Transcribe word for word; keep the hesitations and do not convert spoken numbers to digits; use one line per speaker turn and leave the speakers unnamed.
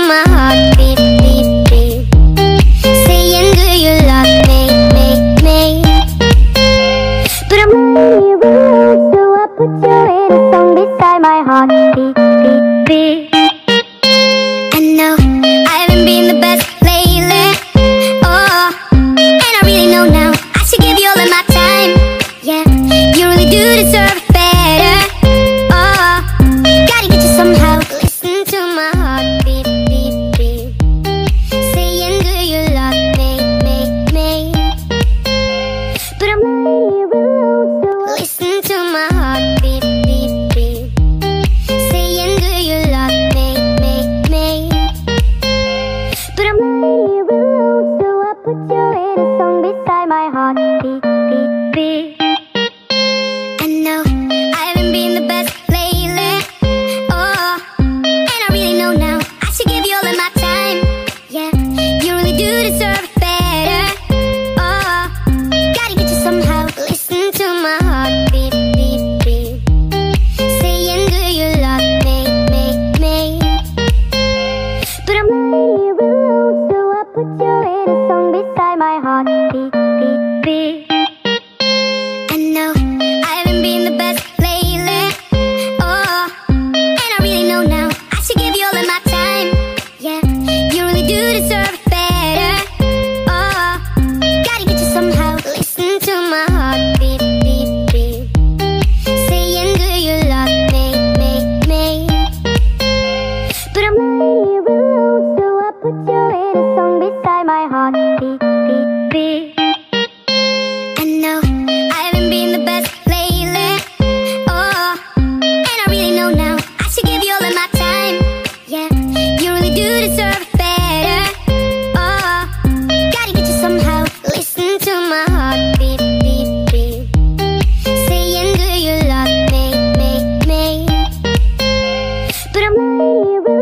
my heart beat, beat, beat, saying do you love me, me, me? But I'm really rude, so I put you in a song beside my heart beat, beat, beat. I know I haven't been the best lately, oh, and I really know now I should give you all of my time. Yeah, you really do deserve it better. Oh, gotta get you somehow. Listen to my heart beat, beat, beat, saying do you love me, me, me? But I'm really rude, so listen to my heart beat, beat, beat, saying do you love me, me, me? But I'm really rude, so I put you in a song beside my heart beat, beat, beat. I know I haven't been the best lately, oh, and I really know now I should give you all of my time. Yeah, you really do deserve it better. Oh, gotta get you somehow. Listen to my heart beat, beat, beat, saying do you love me, me, me? But I'm really rude, so I put you in a song beside my heart beat, beat, beat. I know I haven't been the best lately, oh, and I really know now I should give you all of my time. Yeah, you really do deserve it better. Oh, gotta get you somehow. Listen to my heart beat, beat, beat, saying do you love me, me, me? But I'm really rude, so I put you in a song beside my heart beat, beat, beat. I know I haven't been the best lately, oh, and I really know now I should give you all of my time. Yeah, you really do deserve it better. Oh, gotta get you somehow. Listen to my heart beat, beat, beat, saying do you love me, so I put you in a song beside my heart beat, beat, beat. I know I haven't been the best lately, oh, and I really know now I should give you all of my time. Yeah, you really do deserve it better. Oh, gotta get you somehow. Listen to my heart beat, beat, beat, saying do you love me, me, me? But I'm really rude.